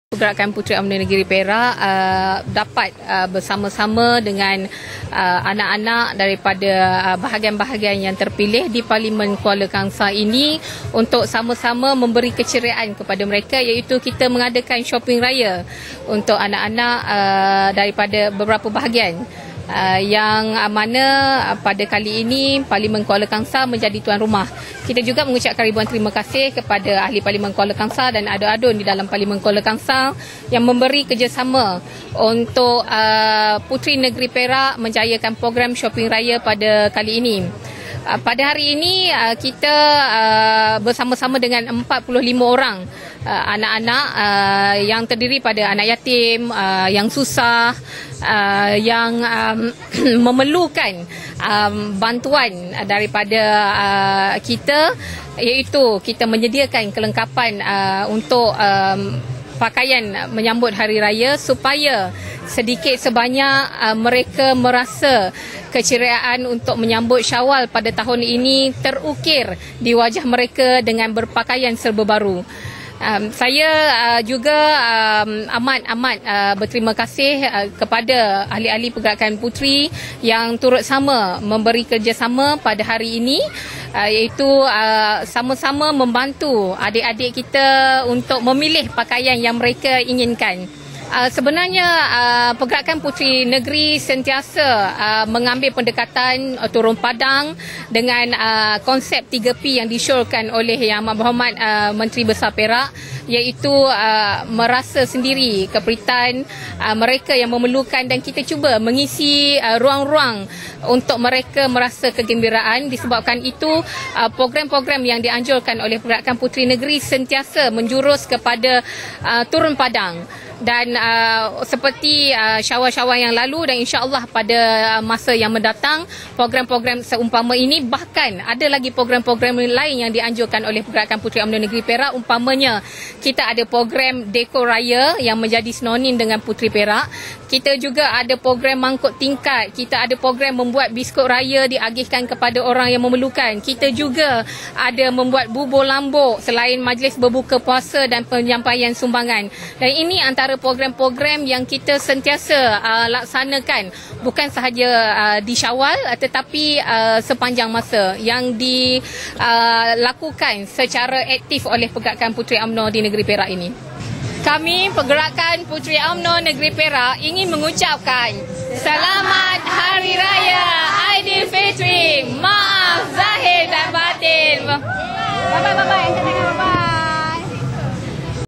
Pergerakan Puteri UMNO Negeri Perak dapat bersama-sama dengan anak-anak daripada bahagian-bahagian yang terpilih di Parlimen Kuala Kangsar ini untuk sama-sama memberi keceriaan kepada mereka, iaitu kita mengadakan shopping raya untuk anak-anak daripada beberapa bahagian. Yang mana pada kali ini Parlimen Kuala Kangsar menjadi tuan rumah. Kita juga mengucapkan ribuan terima kasih kepada ahli Parlimen Kuala Kangsar dan adun-adun di dalam Parlimen Kuala Kangsar yang memberi kerjasama untuk Puteri Negeri Perak menjayakan program shopping raya pada kali ini. Pada hari ini kita bersama-sama dengan 45 orang anak-anak yang terdiri pada anak yatim, yang susah, yang memerlukan bantuan daripada kita, iaitu kita menyediakan kelengkapan untuk pakaian menyambut hari raya supaya sedikit sebanyak mereka merasa keceriaan untuk menyambut Syawal pada tahun ini terukir di wajah mereka dengan berpakaian serba baru. Saya juga amat berterima kasih kepada ahli-ahli pergerakan puteri yang turut sama memberi kerjasama pada hari ini, iaitu sama-sama membantu adik-adik kita untuk memilih pakaian yang mereka inginkan. Sebenarnya pergerakan Puteri Negeri sentiasa mengambil pendekatan turun padang dengan konsep 3P yang disyorkan oleh Yang Amat Berhormat Menteri Besar Perak, iaitu merasa sendiri keperitan mereka yang memerlukan, dan kita cuba mengisi ruang-ruang untuk mereka merasa kegembiraan. Disebabkan itu program-program yang dianjurkan oleh pergerakan Puteri Negeri sentiasa menjurus kepada turun padang. Dan seperti syawal-syawal yang lalu dan insya-Allah pada masa yang mendatang, program-program seumpama ini, bahkan ada lagi program-program lain yang dianjurkan oleh pergerakan Puteri UMNO Negeri Perak. Umpamanya kita ada program Dekor Raya yang menjadi sinonim dengan Puteri Perak. Kita juga ada program mangkuk tingkat. Kita ada program membuat biskut raya diagihkan kepada orang yang memerlukan. Kita juga ada membuat bubur lambuk selain majlis berbuka puasa dan penyampaian sumbangan. Dan ini antara program-program yang kita sentiasa laksanakan, bukan sahaja di Syawal tetapi sepanjang masa, yang dilakukan secara aktif oleh pergerakan Puteri UMNO di Negeri Perak ini. Kami pergerakan Puteri UMNO Negeri Perak ingin mengucapkan Selamat Hari Raya Aidilfitri. Maaf zahir dan batin. Bye-bye. Angkat tangan bye-bye.